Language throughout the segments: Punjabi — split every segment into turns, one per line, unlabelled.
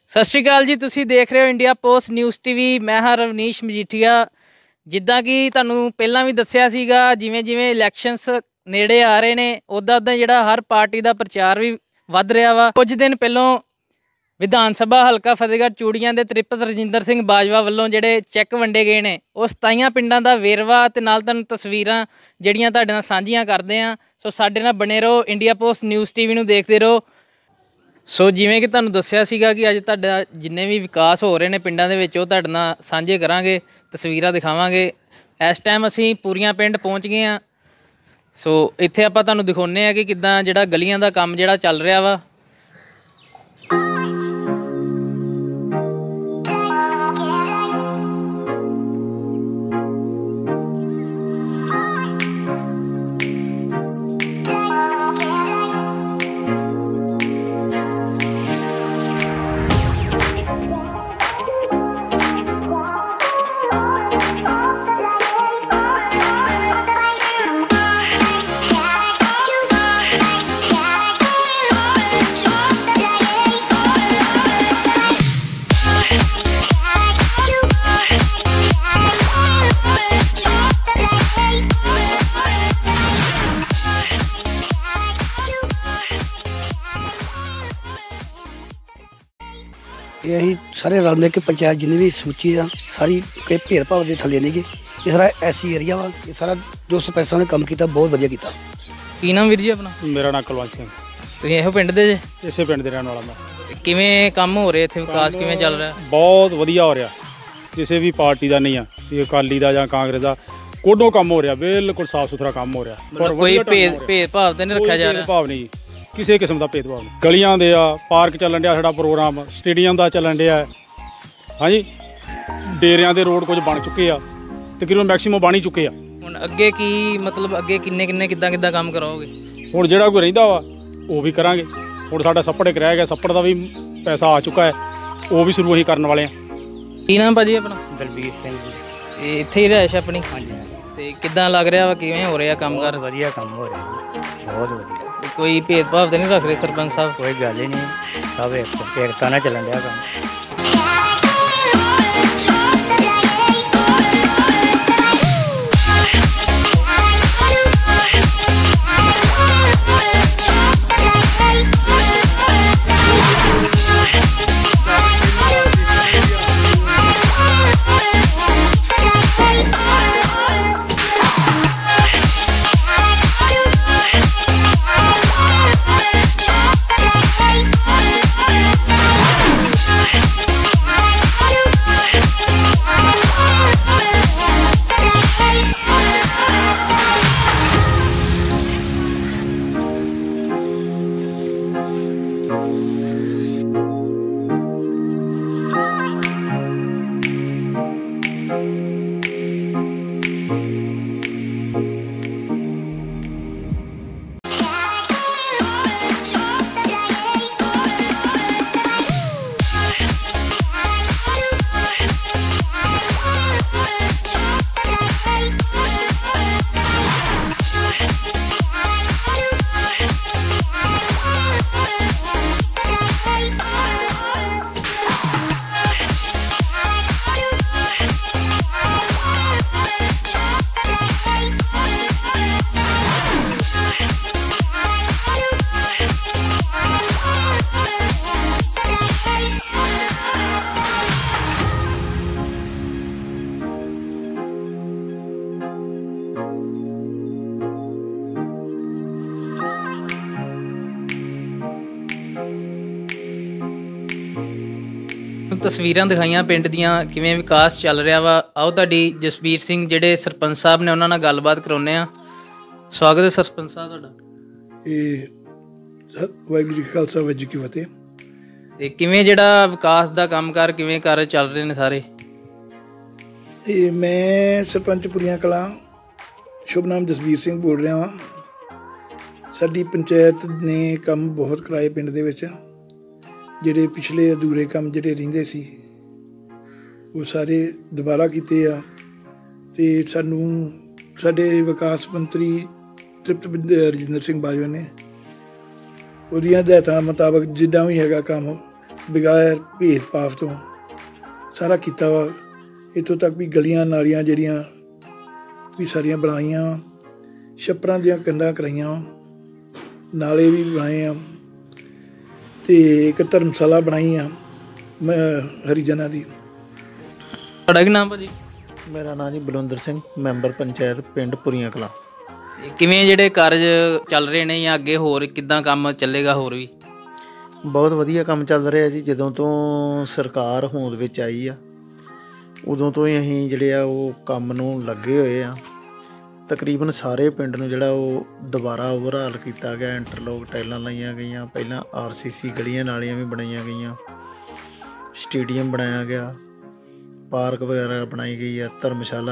ਸਤਿ ਸ਼੍ਰੀ ਅਕਾਲ ਜੀ। ਤੁਸੀਂ ਦੇਖ ਰਹੇ ਹੋ ਇੰਡੀਆ ਪੋਸਟ ਨਿਊਜ਼ ਟੀਵੀ। ਮੈਂ ਹਾਂ ਰਵਨੀਸ਼ ਮਜੀਠੀਆ। ਜਿੱਦਾਂ ਕਿ ਤੁਹਾਨੂੰ ਪਹਿਲਾਂ ਵੀ ਦੱਸਿਆ ਸੀਗਾ, ਜਿਵੇਂ ਜਿਵੇਂ ਇਲੈਕਸ਼ਨਸ ਨੇੜੇ ਆ ਰਹੇ ਨੇ ਉੱਦਾਂ ਉੱਦਾਂ ਜਿਹੜਾ ਹਰ ਪਾਰਟੀ ਦਾ ਪ੍ਰਚਾਰ ਵੀ ਵੱਧ ਰਿਹਾ ਵਾ। ਕੁਝ ਦਿਨ ਪਹਿਲੋਂ ਵਿਧਾਨ ਸਭਾ ਹਲਕਾ ਫਤਿਹਗੜ੍ਹ ਚੂੜੀਆਂ ਦੇ ਤ੍ਰਿਪਤ ਰਜਿੰਦਰ ਸਿੰਘ ਬਾਜਵਾ ਵੱਲੋਂ ਜਿਹੜੇ ਚੈੱਕ ਵੰਡੇ ਗਏ ਨੇ, ਉਹ 27 ਪਿੰਡਾਂ ਦਾ ਵੇਰਵਾ ਅਤੇ ਨਾਲ ਤੁਹਾਨੂੰ ਤਸਵੀਰਾਂ ਜਿਹੜੀਆਂ ਤੁਹਾਡੇ ਨਾਲ ਸਾਂਝੀਆਂ ਕਰਦੇ ਹਾਂ। ਸੋ ਸਾਡੇ ਨਾਲ ਬਣੇ ਰਹੋ, ਇੰਡੀਆ ਪੋਸਟ ਨਿਊਜ਼ ਟੀਵੀ ਨੂੰ ਦੇਖਦੇ ਰਹੋ। ਸੋ ਜਿਵੇਂ ਕਿ ਤੁਹਾਨੂੰ ਦੱਸਿਆ ਸੀਗਾ ਕਿ ਅੱਜ ਤੁਹਾਡਾ ਜਿੰਨੇ ਵੀ ਵਿਕਾਸ ਹੋ ਰਹੇ ਨੇ ਪਿੰਡਾਂ ਦੇ ਵਿੱਚ ਉਹ ਤੁਹਾਡੇ ਨਾਲ ਸਾਂਝੇ ਕਰਾਂਗੇ, ਤਸਵੀਰਾਂ ਦਿਖਾਵਾਂਗੇ। ਇਸ ਟਾਈਮ ਅਸੀਂ ਪੂਰੀਆਂ ਪਿੰਡ ਪਹੁੰਚ ਗਏ ਹਾਂ। ਸੋ ਇੱਥੇ ਆਪਾਂ ਤੁਹਾਨੂੰ ਦਿਖਾਉਂਦੇ ਹਾਂ ਕਿ ਕਿੱਦਾਂ ਜਿਹੜਾ ਗਲੀਆਂ ਦਾ ਕੰਮ ਜਿਹੜਾ ਚੱਲ ਰਿਹਾ ਵਾ।
यही सारे रल मिल के पंचायत जिन्नी भी सूची आ सारी कोई भेदभाव के थले नहीं गे। ये सारा ऐसी एरिया वा, ये सारा जो सरपंच ने काम किया बहुत वधिया किया।
ਕੀ ਨਾਮ ਵੀਰ ਜੀ ਆਪਣਾ?
मेरा नाम कुलवंत सिंह,
ਤੁਸੀਂ ਇਹੋ ਪਿੰਡ ਦੇ ਜੇ?
इसे पिंड ਦੇ ਰਹਿਣ ਵਾਲਾ मैं।
ਕਿਵੇਂ ਕੰਮ ਹੋ ਰਹੇ ਇੱਥੇ, ਵਿਕਾਸ ਕਿਵੇਂ ਚੱਲ ਰਿਹਾ?
ਬਹੁਤ ਵਧੀਆ ਹੋ ਰਿਹਾ, ਕਿਸੇ ਵੀ ਪਾਰਟੀ ਦਾ ਨਹੀਂ ਆ, ਇਹ ਅਕਾਲੀ ਦਾ ਜਾਂ ਕਾਂਗਰਸ ਦਾ, ਕੋਡੋਂ ਕੰਮ ਹੋ ਰਿਹਾ, ਬਿਲਕੁਲ ਸਾਫ ਸੁਥਰਾ ਕੰਮ ਹੋ ਰਿਹਾ।
ਕੋਈ ਭੇਦਭਾਵ ਤਾਂ ਨਹੀਂ ਰੱਖਿਆ ਜਾ ਰਿਹਾ?
ਭੇਦਭਾਵ ਨਹੀਂ, ਕਿਸੇ ਕਿਸਮ ਦਾ ਭੇਦਭਾਵ ਨਹੀਂ। ਗਲੀਆਂ ਦੇ ਆ, ਪਾਰਕ ਚੱਲਣ ਡਿਆ ਸਾਡਾ ਪ੍ਰੋਗਰਾਮ, ਸਟੇਡੀਅਮ ਦਾ ਚੱਲਣ ਡਿਆ। ਹਾਂਜੀ, ਡੇਰਿਆਂ ਦੇ ਰੋਡ ਕੁਝ ਬਣ ਚੁੱਕੇ ਆ, ਤਕਰੀਬਨ ਮੈਕਸੀਮਮ ਬਣ ਹੀ ਚੁੱਕੇ ਆ।
ਹੁਣ ਅੱਗੇ ਕੀ ਮਤਲਬ, ਅੱਗੇ ਕਿੰਨੇ ਕਿੱਦਾਂ ਕੰਮ ਕਰਾਓਗੇ?
ਹੁਣ ਜਿਹੜਾ ਕੋਈ ਰਹਿੰਦਾ ਵਾ ਉਹ ਵੀ ਕਰਾਂਗੇ। ਹੁਣ ਸਾਡਾ ਸੱਪੜ ਇੱਕ ਰਹਿ ਗਿਆ, ਸੱਪੜ ਦਾ ਵੀ ਪੈਸਾ ਆ ਚੁੱਕਾ ਹੈ, ਉਹ ਵੀ ਸ਼ੁਰੂ ਅਸੀਂ ਕਰਨ ਵਾਲੇ ਹਾਂ।
ਕੀ ਨਾਮ ਭਾਜੀ ਆਪਣਾ?
ਦਲਬੀਰ ਸਿੰਘ ਜੀ।
ਇਹ ਇੱਥੇ ਹੀ ਰਿਹਾਇਸ਼ ਆਪਣੀ?
ਹਾਂਜੀ।
ਤੇ ਕਿੱਦਾਂ ਲੱਗ ਰਿਹਾ ਵਾ, ਕਿਵੇਂ ਹੋ ਰਿਹਾ ਕੰਮ ਕਾਰ?
ਵਧੀਆ ਕੰਮ ਹੋ ਰਿਹਾ ਜੀ, ਬਹੁਤ ਵਧੀਆ।
ਕੋਈ ਭੇਦਭਾਵ ਤਾਂ ਨਹੀਂ ਰੱਖ ਰਹੇ ਸਰਪੰਚ ਸਾਹਿਬ?
ਕੋਈ ਗੱਲ ਹੀ ਨਹੀਂ, ਸਭ ਏਕਤਾ ਨਾਲ ਚੱਲਣ ਡਿਆ ਕੰਮ।
ਤਸਵੀਰਾਂ ਦਿਖਾਈਆਂ ਪਿੰਡ ਦੀਆਂ, ਕਿਵੇਂ ਵਿਕਾਸ ਚੱਲ ਰਿਹਾ ਵਾ। ਆਓ ਤੁਹਾਡੀ ਜਸਬੀਰ ਸਿੰਘ ਜਿਹੜੇ ਸਰਪੰਚ ਸਾਹਿਬ ਨੇ ਉਹਨਾਂ ਨਾਲ ਗੱਲਬਾਤ ਕਰਾਉਂਦੇ ਆ। ਸਵਾਗਤ ਹੈ ਸਰਪੰਚ ਸਾਹਿਬ ਤੁਹਾਡਾ।
ਇਹ ਵਾਹਿਗੁਰੂ ਜੀ ਕਾ ਖਾਲਸਾ ਵਾਹਿਗੁਰੂ ਜੀ ਕੀ ਫਤਿਹ।
ਤੇ ਕਿਵੇਂ ਜਿਹੜਾ ਵਿਕਾਸ ਦਾ ਕੰਮ ਕਾਰ ਕਿਵੇਂ ਕਰ ਚੱਲ ਰਹੇ ਨੇ ਸਾਰੇ?
ਤੇ ਮੈਂ ਸਰਪੰਚ ਪੁਰੀਆਂ ਕਲਾਂ ਸ਼ੁਭ ਨਾਮ ਜਸਬੀਰ ਸਿੰਘ ਬੋਲ ਰਿਹਾ ਹਾਂ। ਸਾਡੀ ਪੰਚਾਇਤ ਨੇ ਕੰਮ ਬਹੁਤ ਕਰਾਏ ਪਿੰਡ ਦੇ ਵਿੱਚ। ਜਿਹੜੇ ਪਿਛਲੇ ਅਧੂਰੇ ਕੰਮ ਜਿਹੜੇ ਰਹਿੰਦੇ ਸੀ ਉਹ ਸਾਰੇ ਦੁਬਾਰਾ ਕੀਤੇ ਆ। ਅਤੇ ਸਾਨੂੰ ਸਾਡੇ ਵਿਕਾਸ ਮੰਤਰੀ ਤ੍ਰਿਪਤ ਰਜਿੰਦਰ ਸਿੰਘ ਬਾਜਵਾ ਨੇ ਉਹਦੀਆਂ ਹਦਾਇਤਾਂ ਮੁਤਾਬਕ ਜਿੱਦਾਂ ਵੀ ਹੈਗਾ ਕੰਮ ਬਗੈਰ ਭੇਦਭਾਵ ਤੋਂ ਸਾਰਾ ਕੀਤਾ ਵਾ। ਇੱਥੋਂ ਤੱਕ ਵੀ ਗਲੀਆਂ ਨਾਲੀਆਂ ਜਿਹੜੀਆਂ ਵੀ ਸਾਰੀਆਂ ਬਣਾਈਆਂ ਵਾ, ਛੱਪੜਾਂ ਦੀਆਂ ਕੰਧਾਂ ਕਰਾਈਆਂ ਵਾ, ਨਾਲੇ ਵੀ ਬਣਾਏ ਆ, ਅਤੇ ਇੱਕ ਧਰਮਸ਼ਾਲਾ ਬਣਾਈ ਆ ਹਰੀਜਨਾਂ ਦੀ।
ਤੁਹਾਡਾ ਕੀ ਨਾਮ ਭਾਜੀ?
ਮੇਰਾ ਨਾਂ ਜੀ ਬਲਵਿੰਦਰ ਸਿੰਘ, ਮੈਂਬਰ ਪੰਚਾਇਤ ਪਿੰਡ ਪੁਰੀਆਂ ਕਲਾਂ।
ਕਿਵੇਂ ਜਿਹੜੇ ਕਾਰਜ ਚੱਲ ਰਹੇ ਨੇ ਜਾਂ ਅੱਗੇ ਹੋਰ ਕਿੱਦਾਂ ਕੰਮ ਚੱਲੇਗਾ? ਹੋਰ ਵੀ
ਬਹੁਤ ਵਧੀਆ ਕੰਮ ਚੱਲ ਰਿਹਾ ਜੀ। ਜਦੋਂ ਤੋਂ ਸਰਕਾਰ ਹੋਂਦ ਵਿੱਚ ਆਈ ਆ ਉਦੋਂ ਤੋਂ ਹੀ ਅਸੀਂ ਜਿਹੜੇ ਆ ਉਹ ਕੰਮ ਨੂੰ ਲੱਗੇ ਹੋਏ ਆ। ਤਕਰੀਬਨ ਸਾਰੇ ਪਿੰਡ ਨੂੰ ਜਿਹੜਾ ਉਹ ਦੁਬਾਰਾ ਓਵਰਹਾਲ ਕੀਤਾ ਗਿਆ। ਇੰਟਰਲੋਕ ਟਾਈਲਾਂ ਲਾਈਆਂ ਗਈਆਂ, ਪਹਿਲਾਂ RCC ਗਲੀਆਂ ਨਾਲੀਆਂ ਵੀ ਬਣਾਈਆਂ ਗਈਆਂ, ਸਟੇਡੀਅਮ ਬਣਾਇਆ ਗਿਆ, ਪਾਰਕ ਵਗੈਰਾ ਬਣਾਈ ਗਈ ਆ, ਧਰਮਸ਼ਾਲਾ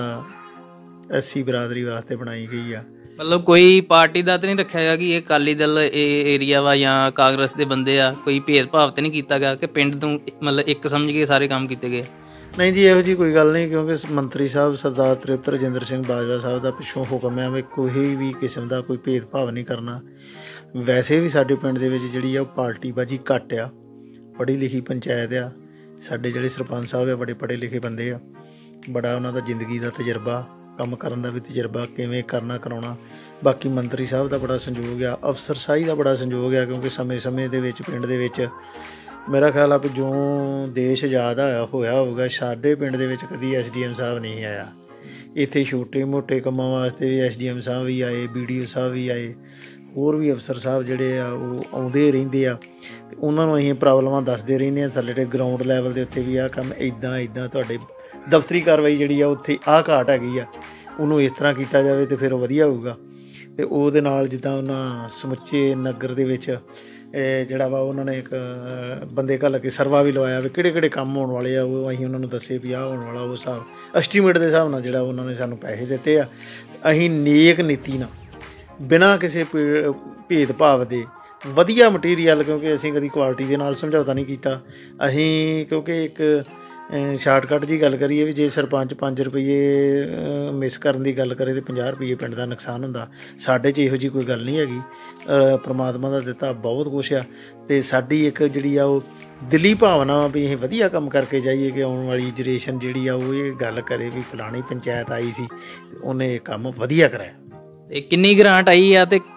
SC ਬਰਾਦਰੀ ਵਾਸਤੇ ਬਣਾਈ ਗਈ ਆ।
ਮਤਲਬ ਕੋਈ ਪਾਰਟੀ ਦਾ ਤਾਂ ਨਹੀਂ ਰੱਖਿਆ ਗਿਆ ਕਿ ਇਹ ਅਕਾਲੀ ਦਲ ਇਹ ਏਰੀਆ ਵਾ ਜਾਂ ਕਾਂਗਰਸ ਦੇ ਬੰਦੇ ਆ? ਕੋਈ ਭੇਦਭਾਵ ਤਾਂ ਨਹੀਂ ਕੀਤਾ ਗਿਆ ਕਿ ਪਿੰਡ ਨੂੰ ਮਤਲਬ ਇੱਕ ਸਮਝ ਕੇ ਸਾਰੇ ਕੰਮ ਕੀਤੇ ਗਏ?
ਨਹੀਂ ਜੀ, ਇਹੋ ਜਿਹੀ ਕੋਈ ਗੱਲ ਨਹੀਂ, ਕਿਉਂਕਿ ਮੰਤਰੀ ਸਾਹਿਬ ਸਰਦਾਰ ਤ੍ਰਿਪਤ ਰਜਿੰਦਰ ਸਿੰਘ ਬਾਜਵਾ ਸਾਹਿਬ ਦਾ ਪਿੱਛੋਂ ਹੁਕਮ ਹੈ ਵੀ ਕੋਈ ਵੀ ਕਿਸਮ ਦਾ ਕੋਈ ਭੇਦਭਾਵ ਨਹੀਂ ਕਰਨਾ। ਵੈਸੇ ਵੀ ਸਾਡੇ ਪਿੰਡ ਦੇ ਵਿੱਚ ਜਿਹੜੀ ਆ ਉਹ ਪਾਰਟੀਬਾਜ਼ੀ ਘੱਟ ਆ, ਪੜ੍ਹੀ ਲਿਖੀ ਪੰਚਾਇਤ ਆ। ਸਾਡੇ ਜਿਹੜੇ ਸਰਪੰਚ ਸਾਹਿਬ ਆ ਬੜੇ ਪੜ੍ਹੇ ਲਿਖੇ ਬੰਦੇ ਆ, ਬੜਾ ਉਹਨਾਂ ਦਾ ਜ਼ਿੰਦਗੀ ਦਾ ਤਜਰਬਾ, ਕੰਮ ਕਰਨ ਦਾ ਵੀ ਤਜਰਬਾ, ਕਿਵੇਂ ਕਰਨਾ ਕਰਾਉਣਾ। ਬਾਕੀ ਮੰਤਰੀ ਸਾਹਿਬ ਦਾ ਬੜਾ ਸੰਯੋਗ ਆ, ਅਫਸਰਸ਼ਾਹੀ ਦਾ ਬੜਾ ਸੰਯੋਗ ਆ, ਕਿਉਂਕਿ ਸਮੇਂ ਦੇ ਵਿੱਚ ਪਿੰਡ ਦੇ ਵਿੱਚ ਮੇਰਾ ਖਿਆਲ ਆ ਵੀ ਜੋ ਦੇਸ਼ ਆਜ਼ਾਦ ਹੋਇਆ ਹੋਊਗਾ ਸਾਡੇ ਪਿੰਡ ਦੇ ਵਿੱਚ ਕਦੀ SDM ਸਾਹਿਬ ਨਹੀਂ ਆਇਆ। ਇੱਥੇ ਛੋਟੇ ਮੋਟੇ ਕੰਮਾਂ ਵਾਸਤੇ ਵੀ SDM ਸਾਹਿਬ ਵੀ ਆਏ, BDO ਸਾਹਿਬ ਵੀ ਆਏ, ਹੋਰ ਵੀ ਅਫਸਰ ਸਾਹਿਬ ਜਿਹੜੇ ਆ ਉਹ ਆਉਂਦੇ ਰਹਿੰਦੇ ਆ ਅਤੇ ਉਹਨਾਂ ਨੂੰ ਅਸੀਂ ਪ੍ਰੋਬਲਮਾਂ ਦੱਸਦੇ ਰਹਿੰਦੇ ਹਾਂ। ਥੱਲੇ ਗਰਾਊਂਡ ਲੈਵਲ ਦੇ ਉੱਤੇ ਵੀ ਆਹ ਕੰਮ ਇੱਦਾਂ ਤੁਹਾਡੇ ਦਫ਼ਤਰੀ ਕਾਰਵਾਈ ਜਿਹੜੀ ਆ ਉੱਥੇ ਆਹ ਘਾਟ ਹੈਗੀ ਆ, ਉਹਨੂੰ ਇਸ ਤਰ੍ਹਾਂ ਕੀਤਾ ਜਾਵੇ ਤਾਂ ਫਿਰ ਵਧੀਆ ਹੋਊਗਾ। ਅਤੇ ਉਹਦੇ ਨਾਲ ਜਿੱਦਾਂ ਉਹਨਾਂ ਸਮੁੱਚੇ ਨਗਰ ਦੇ ਵਿੱਚ ਜਿਹੜਾ ਵਾ ਉਹਨਾਂ ਨੇ ਇੱਕ ਬੰਦੇ ਘੱਲ ਕੇ ਸਰਵਾ ਵੀ ਲਵਾਇਆ ਵੀ ਕਿਹੜੇ ਕੰਮ ਹੋਣ ਵਾਲੇ ਆ। ਉਹ ਅਸੀਂ ਉਹਨਾਂ ਨੂੰ ਦੱਸੇ ਵੀ ਆਹ ਹੋਣ ਵਾਲਾ, ਉਹ ਹਿਸਾਬ ਐਸਟੀਮੇਟ ਦੇ ਹਿਸਾਬ ਨਾਲ ਜਿਹੜਾ ਉਹਨਾਂ ਨੇ ਸਾਨੂੰ ਪੈਸੇ ਦਿੱਤੇ ਆ। ਅਸੀਂ ਨੇਕ ਨੀਤੀ ਨਾਲ ਬਿਨਾਂ ਕਿਸੇ ਭੇਦਭਾਵ ਦੇ ਵਧੀਆ ਮਟੀਰੀਅਲ, ਕਿਉਂਕਿ ਅਸੀਂ ਕਦੀ ਕੁਆਲਿਟੀ ਦੇ ਨਾਲ ਸਮਝੌਤਾ ਨਹੀਂ ਕੀਤਾ। ਅਸੀਂ ਕਿਉਂਕਿ ਇੱਕ ਸ਼ਾਰਟਕੱਟ ਜੀ ਗੱਲ ਕਰੀਏ ਵੀ ਜੇ ਸਰਪੰਚ 5 ਰੁਪਈਏ ਮਿਸ ਕਰਨ ਦੀ ਗੱਲ ਕਰੇ ਤਾਂ 50 ਰੁਪਈਏ ਪਿੰਡ ਦਾ ਨੁਕਸਾਨ ਹੁੰਦਾ। ਸਾਡੇ 'ਚ ਇਹੋ ਜਿਹੀ ਕੋਈ ਗੱਲ ਨਹੀਂ ਹੈਗੀ। ਪਰਮਾਤਮਾ ਦਾ ਦਿੱਤਾ ਬਹੁਤ ਕੁਛ ਆ, ਅਤੇ ਸਾਡੀ ਇੱਕ ਜਿਹੜੀ ਆ ਉਹ ਦਿਲੀ ਭਾਵਨਾ ਵਾ ਵੀ ਅਸੀਂ ਵਧੀਆ ਕੰਮ ਕਰਕੇ ਜਾਈਏ ਕਿ ਆਉਣ ਵਾਲੀ ਜਨਰੇਸ਼ਨ ਜਿਹੜੀ ਆ ਉਹ ਇਹ ਗੱਲ ਕਰੇ ਵੀ ਫਲਾਣੀ ਪੰਚਾਇਤ ਆਈ ਸੀ ਉਹਨੇ ਇਹ ਕੰਮ ਵਧੀਆ ਕਰਾਇਆ।
ਅਤੇ ਕਿੰਨੀ ਗ੍ਰਾਂਟ ਆਈ ਆ ਅਤੇ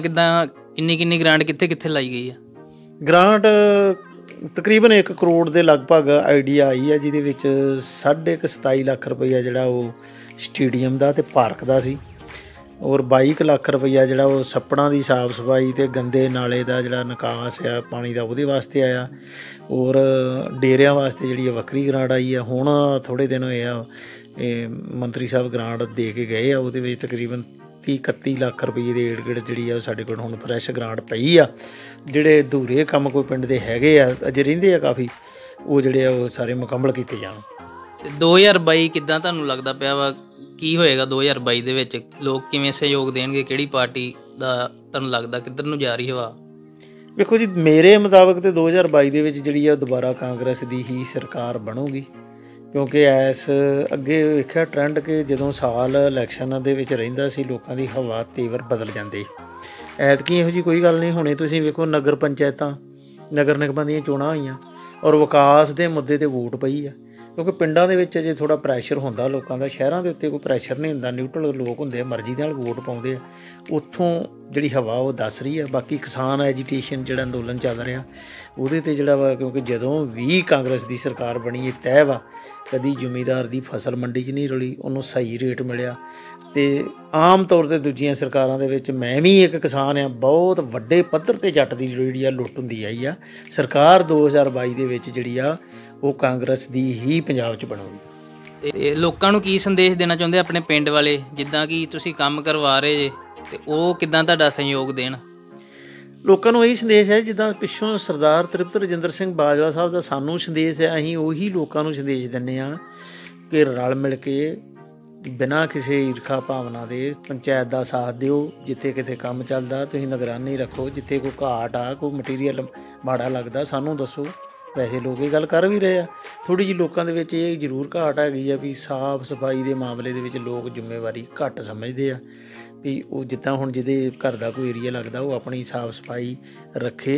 ਕਿੰਨੀ ਗ੍ਰਾਂਟ ਕਿੱਥੇ ਲਾਈ ਗਈ ਆ?
ਗ੍ਰਾਂਟ ਤਕਰੀਬਨ 1 ਕਰੋੜ ਦੇ ਲਗਭਗ ਆਈਡੀਆ ਆਈ ਹੈ, ਜਿਹਦੇ ਵਿੱਚ 27.5 ਲੱਖ ਰੁਪਈਆ ਜਿਹੜਾ ਉਹ ਸਟੇਡੀਅਮ ਦਾ ਅਤੇ ਪਾਰਕ ਦਾ ਸੀ, ਔਰ 22 ਲੱਖ ਰੁਪਈਆ ਜਿਹੜਾ ਉਹ ਛੱਪੜਾਂ ਦੀ ਸਾਫ਼ ਸਫਾਈ ਅਤੇ ਗੰਦੇ ਨਾਲੇ ਦਾ ਜਿਹੜਾ ਨਿਕਾਸ ਆ ਪਾਣੀ ਦਾ ਉਹਦੇ ਵਾਸਤੇ ਆਇਆ, ਔਰ ਡੇਰਿਆਂ ਵਾਸਤੇ ਜਿਹੜੀ ਵੱਖਰੀ ਗ੍ਰਾਂਟ ਆਈ ਆ। ਹੁਣ ਥੋੜ੍ਹੇ ਦਿਨ ਹੋਏ ਆ ਇਹ ਮੰਤਰੀ ਸਾਹਿਬ ਗ੍ਰਾਂਟ ਦੇ ਕੇ ਗਏ ਆ, ਉਹਦੇ ਵਿੱਚ ਤਕਰੀਬਨ 30-31 ਲੱਖ ਰੁਪਈਏ ਦੇ ਏੜ ਜਿਹੜੀ ਆ ਸਾਡੇ ਕੋਲ ਹੁਣ ਫਰੈਸ਼ ਗ੍ਰਾਂਟ ਪਈ ਆ। ਜਿਹੜੇ ਅਧੂਰੇ ਕੰਮ ਕੋਈ ਪਿੰਡ ਦੇ ਹੈਗੇ ਆ ਅਜੇ ਰਹਿੰਦੇ ਆ ਕਾਫੀ, ਉਹ ਜਿਹੜੇ ਆ ਉਹ ਸਾਰੇ ਮੁਕੰਮਲ ਕੀਤੇ ਜਾਣ।
2022 ਕਿੱਦਾਂ ਤੁਹਾਨੂੰ ਲੱਗਦਾ ਪਿਆ ਵਾ, ਕੀ ਹੋਏਗਾ 2022 ਦੇ ਵਿੱਚ? ਲੋਕ ਕਿਵੇਂ ਸਹਿਯੋਗ ਦੇਣਗੇ? ਕਿਹੜੀ ਪਾਰਟੀ ਦਾ ਤੁਹਾਨੂੰ ਲੱਗਦਾ ਕਿੱਧਰ ਨੂੰ ਜਾ ਰਹੀ ਹਵਾ?
ਵੇਖੋ ਜੀ, ਮੇਰੇ ਮੁਤਾਬਕ ਤਾਂ 2022 ਦੇ ਵਿੱਚ ਜਿਹੜੀ ਆ ਦੁਬਾਰਾ ਕਾਂਗਰਸ ਦੀ ਹੀ ਸਰਕਾਰ ਬਣੂਗੀ, ਕਿਉਂਕਿ ਅੱਗੇ ਵੇਖਿਆ ਟਰੈਂਡ ਕਿ ਜਦੋਂ ਸਾਲ ਇਲੈਕਸ਼ਨ ਦੇ ਵਿੱਚ ਰਹਿੰਦਾ ਸੀ ਲੋਕਾਂ ਦੀ ਹਵਾ ਤੇਵਰ ਬਦਲ ਜਾਂਦੀ। ਐਤਕੀ ਇਹੋ ਜਿਹੀ ਕੋਈ ਗੱਲ ਨਹੀਂ। ਹੁਣੇ ਤੁਸੀਂ ਵੇਖੋ ਨਗਰ ਪੰਚਾਇਤਾਂ, ਨਗਰ ਨਿਗਮਾਂ ਦੀਆਂ ਚੋਣਾਂ ਹੋਈਆਂ ਔਰ ਵਿਕਾਸ ਦੇ ਮੁੱਦੇ 'ਤੇ ਵੋਟ ਪਈ ਆ, ਕਿਉਂਕਿ ਪਿੰਡਾਂ ਦੇ ਵਿੱਚ ਅਜੇ ਥੋੜ੍ਹਾ ਪ੍ਰੈਸ਼ਰ ਹੁੰਦਾ ਲੋਕਾਂ ਦਾ, ਸ਼ਹਿਰਾਂ ਦੇ ਉੱਤੇ ਕੋਈ ਪ੍ਰੈਸ਼ਰ ਨਹੀਂ ਹੁੰਦਾ, ਨਿਊਟਰਲ ਲੋਕ ਹੁੰਦੇ ਆ, ਮਰਜ਼ੀ ਨਾਲ ਵੋਟ ਪਾਉਂਦੇ ਆ। ਉੱਥੋਂ ਜਿਹੜੀ ਹਵਾ ਉਹ ਦੱਸ ਰਹੀ ਆ। ਬਾਕੀ ਕਿਸਾਨ ਐਜੀਟੇਸ਼ਨ ਜਿਹੜਾ ਅੰਦੋਲਨ ਚੱਲ ਰਿਹਾ ਉਹਦੇ 'ਤੇ ਜਿਹੜਾ ਵਾ, ਕਿਉਂਕਿ ਜਦੋਂ ਵੀ ਕਾਂਗਰਸ ਦੀ ਸਰਕਾਰ ਬਣੀ ਇਹ ਤੈਅ ਵਾ ਕਦੀ ਜ਼ਿਮੀਂਦਾਰ ਦੀ ਫਸਲ ਮੰਡੀ 'ਚ ਨਹੀਂ ਰੁਲੀ, ਉਹਨੂੰ ਸਹੀ ਰੇਟ ਮਿਲਿਆ। ਅਤੇ ਆਮ ਤੌਰ 'ਤੇ ਦੂਜੀਆਂ ਸਰਕਾਰਾਂ ਦੇ ਵਿੱਚ ਮੈਂ ਵੀ ਇੱਕ ਕਿਸਾਨ ਆ, ਬਹੁਤ ਵੱਡੇ ਪੱਧਰ 'ਤੇ ਜੱਟ ਦੀ ਜਿਹੜੀ ਆ ਲੁੱਟ ਹੁੰਦੀ ਆਈ ਆ। ਸਰਕਾਰ 2022 ਦੇ ਵਿੱਚ ਜਿਹੜੀ ਆ ਉਹ ਕਾਂਗਰਸ ਦੀ ਹੀ ਪੰਜਾਬ 'ਚ ਬਣੂਗੀ।
ਅਤੇ ਲੋਕਾਂ ਨੂੰ ਕੀ ਸੰਦੇਸ਼ ਦੇਣਾ ਚਾਹੁੰਦੇ ਆਪਣੇ ਪਿੰਡ ਵਾਲੇ, ਜਿੱਦਾਂ ਕਿ ਤੁਸੀਂ ਕੰਮ ਕਰਵਾ ਰਹੇ ਜੇ ਅਤੇ ਉਹ ਕਿੱਦਾਂ ਤੁਹਾਡਾ ਸਹਿਯੋਗ ਦੇਣ?
ਲੋਕਾਂ ਨੂੰ ਇਹੀ ਸੰਦੇਸ਼ ਹੈ ਜਿੱਦਾਂ ਪਿੱਛੋਂ ਸਰਦਾਰ ਤ੍ਰਿਪਤ ਰਜਿੰਦਰ ਸਿੰਘ ਬਾਜਵਾ ਸਾਹਿਬ ਦਾ ਸਾਨੂੰ ਸੰਦੇਸ਼ ਹੈ, ਅਸੀਂ ਉਹੀ ਲੋਕਾਂ ਨੂੰ ਸੰਦੇਸ਼ ਦਿੰਦੇ ਹਾਂ ਕਿ ਰਲ ਮਿਲ ਕੇ ਬਿਨਾਂ ਕਿਸੇ ਈਰਖਾ ਭਾਵਨਾ ਦੇ ਪੰਚਾਇਤ ਦਾ ਸਾਥ ਦਿਓ। ਜਿੱਥੇ ਕਿਤੇ ਕੰਮ ਚੱਲਦਾ ਤੁਸੀਂ ਨਿਗਰਾਨੀ ਰੱਖੋ, ਜਿੱਥੇ ਕੋਈ ਘਾਟ ਆ, ਕੋਈ ਮਟੀਰੀਅਲ ਮਾੜਾ ਲੱਗਦਾ ਸਾਨੂੰ ਦੱਸੋ। ਵੈਸੇ ਲੋਕ ਇਹ ਗੱਲ ਕਰ ਵੀ ਰਹੇ ਆ, ਥੋੜ੍ਹੀ ਜਿਹੀ ਲੋਕਾਂ ਦੇ ਵਿੱਚ ਇਹ ਜ਼ਰੂਰ ਘਾਟ ਹੈਗੀ ਆ ਵੀ ਸਾਫ਼ ਸਫਾਈ ਦੇ ਮਾਮਲੇ ਦੇ ਵਿੱਚ ਲੋਕ ਜ਼ਿੰਮੇਵਾਰੀ ਘੱਟ ਸਮਝਦੇ ਆ ਵੀ ਉਹ ਜਿੱਦਾਂ ਹੁਣ ਜਿਹਦੇ ਘਰ ਦਾ ਕੋਈ ਏਰੀਆ ਲੱਗਦਾ ਉਹ ਆਪਣੀ ਸਾਫ਼ ਸਫਾਈ ਰੱਖੇ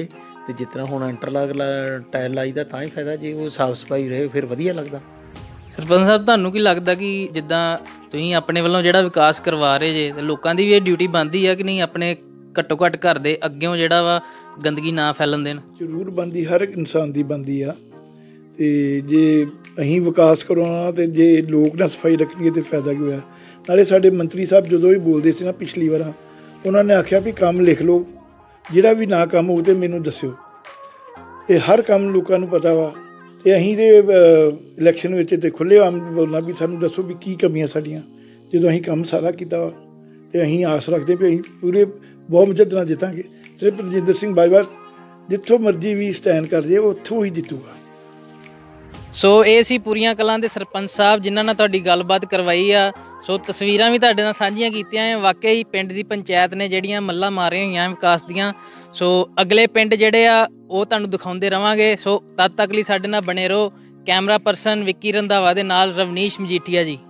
ਤੇ ਜਿਸ ਤਰ੍ਹਾਂ ਹੁਣ ਇੰਟਰਲਾਕ ਟਾਇਲ ਲਾਈ ਦਾ ਤਾਂ ਹੀ ਫਾਇਦਾ, ਜੇ ਉਹ ਸਾਫ਼ ਸਫਾਈ ਰਹੇ ਫਿਰ ਵਧੀਆ ਲੱਗਦਾ।
ਸਰਪੰਚ ਸਾਹਿਬ, ਤੁਹਾਨੂੰ ਕੀ ਲੱਗਦਾ ਕਿ ਜਿੱਦਾਂ ਤੁਸੀਂ ਆਪਣੇ ਵੱਲੋਂ ਜਿਹੜਾ ਵਿਕਾਸ ਕਰਵਾ ਰਹੇ ਜੇ, ਤੇ ਲੋਕਾਂ ਦੀ ਵੀ ਇਹ ਡਿਊਟੀ ਬਣਦੀ ਆ ਕਿ ਨਹੀਂ ਆਪਣੇ ਘੱਟੋ ਘੱਟ ਘਰ ਦੇ ਅੱਗਿਓਂ ਜਿਹੜਾ ਵਾ ਗੰਦਗੀ ਨਾ ਫੈਲਣ ਦੇਣ?
ਜ਼ਰੂਰ ਬਣਦੀ, ਹਰ ਇੱਕ ਇਨਸਾਨ ਦੀ ਬਣਦੀ ਆ। ਅਤੇ ਜੇ ਅਸੀਂ ਵਿਕਾਸ ਕਰਾਉਣਾ ਅਤੇ ਜੇ ਲੋਕ ਨਾ ਸਫਾਈ ਰੱਖਣਗੇ ਤਾਂ ਫਾਇਦਾ ਕੀ ਹੋਇਆ। ਨਾਲੇ ਸਾਡੇ ਮੰਤਰੀ ਸਾਹਿਬ ਜਦੋਂ ਵੀ ਬੋਲਦੇ ਸੀ ਨਾ ਪਿਛਲੀ ਵਾਰ, ਉਹਨਾਂ ਨੇ ਆਖਿਆ ਵੀ ਕੰਮ ਲਿਖ ਲਓ, ਜਿਹੜਾ ਵੀ ਨਾ ਕੰਮ ਹੋਊ ਤਾਂ ਮੈਨੂੰ ਦੱਸਿਓ। ਇਹ ਹਰ ਕੰਮ ਲੋਕਾਂ ਨੂੰ ਪਤਾ ਵਾ, ਅਤੇ ਅਸੀਂ ਦੇ ਇਲੈਕਸ਼ਨ ਵਿੱਚ ਤਾਂ ਖੁੱਲ੍ਹੇਆਮ ਬੋਲਣਾ ਵੀ ਸਾਨੂੰ ਦੱਸੋ ਵੀ ਕੀ ਕਮੀਆਂ ਸਾਡੀਆਂ। ਜਦੋਂ ਅਸੀਂ ਕੰਮ ਸਾਰਾ ਕੀਤਾ ਵਾ ਅਤੇ ਅਸੀਂ ਆਸ ਰੱਖਦੇ ਵੀ ਅਸੀਂ ਪੂਰੇ ਬਹੁਤ ਮੁਜੱਹਦ ਨਾਲ ਜਿੱਤਾਂਗੇ। ਸਿਰਫ ਰਜਿੰਦਰ ਸਿੰਘ ਬਾਜਵਾ ਜਿੱਥੋਂ ਮਰਜ਼ੀ ਵੀ ਸਟੈਂਡ ਕਰ ਜੇ ਉੱਥੋਂ ਹੀ ਜਿੱਤੂਗਾ।
ਸੋ ਇਹ ਸੀ ਪੂਰੀਆਂ ਕਲਾਂ ਦੇ ਸਰਪੰਚ ਸਾਹਿਬ ਜਿਨ੍ਹਾਂ ਨਾਲ ਤੁਹਾਡੀ ਗੱਲਬਾਤ ਕਰਵਾਈ ਆ। ਸੋ ਤਸਵੀਰਾਂ ਵੀ ਤੁਹਾਡੇ ਨਾਲ ਸਾਂਝੀਆਂ ਕੀਤੀਆਂ ਆ। ਵਾਕਈ ਪਿੰਡ ਦੀ ਪੰਚਾਇਤ ਨੇ ਜਿਹੜੀਆਂ ਮੱਲਾਂ ਮਾਰੀਆਂ ਹੋਈਆਂ ਵਿਕਾਸ ਦੀਆਂ। ਸੋ ਅਗਲੇ ਪਿੰਡ ਜਿਹੜੇ ਆ ਉਹ ਤੁਹਾਨੂੰ ਦਿਖਾਉਂਦੇ ਰਵਾਂਗੇ। ਸੋ ਤਦ ਤੱਕ ਲਈ ਸਾਡੇ ਨਾਲ ਬਣੇ ਰਹੋ। ਕੈਮਰਾ ਪਰਸਨ ਵਿੱਕੀ ਰੰਧਾਵਾ ਦੇ ਨਾਲ ਰਵਨੀਸ਼ ਮਜੀਠੀਆ ਜੀ।